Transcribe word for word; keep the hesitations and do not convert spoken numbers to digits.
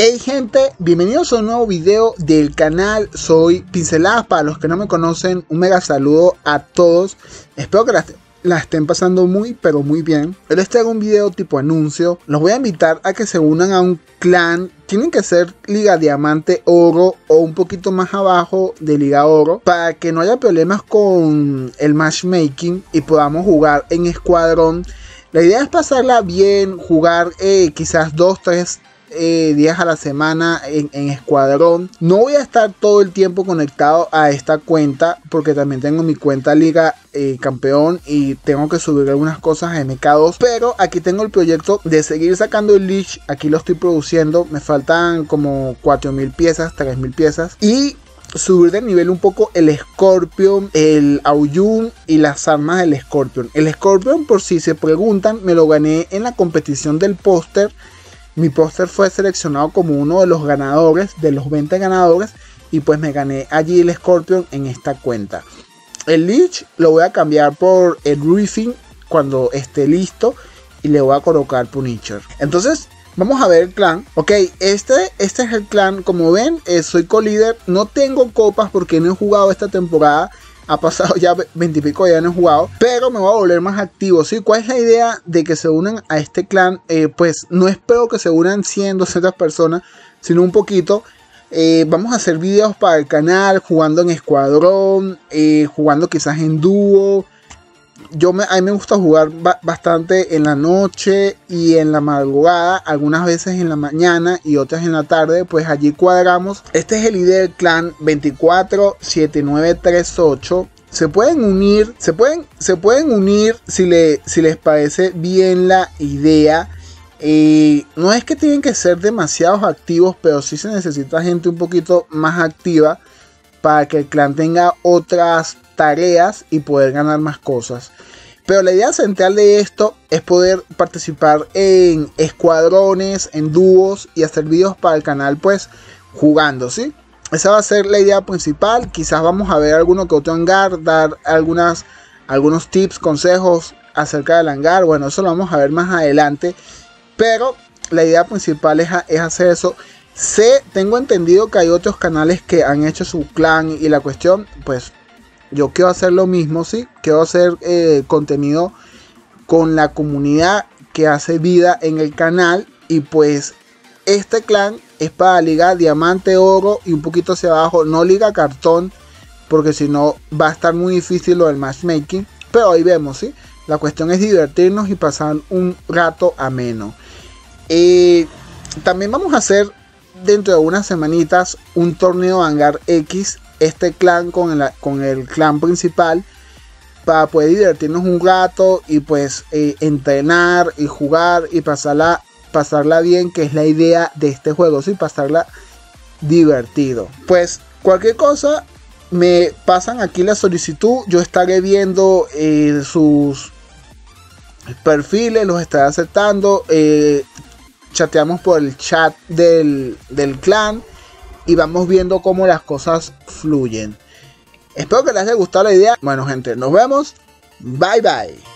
Hey gente, bienvenidos a un nuevo video del canal. Soy Pinceladas. Para los que no me conocen, un mega saludo a todos. Espero que la, la estén pasando muy pero muy bien. Hoy les traigo un video tipo anuncio. Los voy a invitar a que se unan a un clan. Tienen que ser Liga Diamante Oro o un poquito más abajo de Liga Oro, para que no haya problemas con el matchmaking y podamos jugar en escuadrón. La idea es pasarla bien, jugar eh, quizás dos, tres Eh, días a la semana en, en escuadrón. No voy a estar todo el tiempo conectado a esta cuenta, porque también tengo mi cuenta Liga eh, Campeón y tengo que subir algunas cosas a M K dos, pero aquí tengo el proyecto de seguir sacando el Lich. Aquí lo estoy produciendo, me faltan como cuatro mil piezas, tres mil piezas, y subir de nivel un poco el Scorpion, el Aoyun y las armas del Scorpion. El Scorpion, por si se preguntan, me lo gané en la competición del póster. Mi póster fue seleccionado como uno de los ganadores, de los veinte ganadores, y pues me gané allí el Scorpion en esta cuenta. El Lich lo voy a cambiar por el Griffin cuando esté listo y le voy a colocar Punisher. Entonces vamos a ver el clan. Ok, este, este es el clan. Como ven, eh, soy co-líder. No tengo copas porque no he jugado esta temporada. Ha pasado ya veinte y pico, ya no he jugado, pero me voy a volver más activo, ¿sí? ¿Cuál es la idea de que se unan a este clan? Eh, pues no espero que se unan cien, doscientas personas, sino un poquito. Eh, vamos a hacer videos para el canal, jugando en escuadrón, eh, jugando quizás en dúo. Yo me, a mí me gusta jugar ba bastante en la noche y en la madrugada, algunas veces en la mañana y otras en la tarde, pues allí cuadramos. Este es el I D del clan veinticuatro setenta y nueve treinta y ocho. Se pueden unir, se pueden, se pueden unir si, le, si les parece bien la idea. Eh, no es que tienen que ser demasiados activos, pero sí se necesita gente un poquito más activa para que el clan tenga otras tareas y poder ganar más cosas. Pero la idea central de esto es poder participar en escuadrones, en dúos y hacer videos para el canal, pues jugando, ¿sí? Esa va a ser la idea principal. Quizás vamos a ver alguno que otro hangar, dar algunas, algunos tips, consejos acerca del hangar. Bueno, eso lo vamos a ver más adelante, pero la idea principal es, es hacer eso. Sé, tengo entendido que hay otros canales que han hecho su clan y la cuestión, pues yo quiero hacer lo mismo, sí. Quiero hacer eh, contenido con la comunidad que hace vida en el canal. Y pues este clan es para Liga Diamante Oro y un poquito hacia abajo. No Liga Cartón, porque si no va a estar muy difícil lo del matchmaking. Pero ahí vemos, sí. La cuestión es divertirnos y pasar un rato ameno. Eh, también vamos a hacer dentro de unas semanitas un torneo de Hangar X. Este clan con el, con el clan principal, para poder divertirnos un rato y pues eh, entrenar y jugar y pasarla, pasarla bien, que es la idea de este juego, ¿sí? Pasarla divertido. Pues cualquier cosa me pasan aquí la solicitud, yo estaré viendo eh, sus perfiles, los estaré aceptando, eh, chateamos por el chat del, del clan y vamos viendo cómo las cosas fluyen. Espero que les haya gustado la idea. Bueno gente, nos vemos. Bye bye.